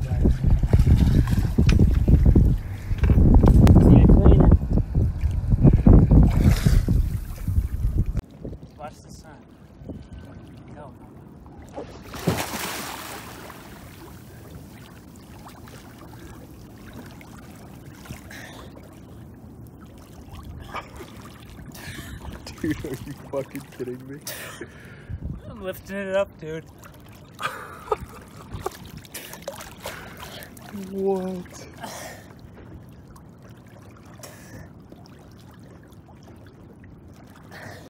Watch the sun. Go. Dude, are you fucking kidding me? I'm lifting it up, dude. What?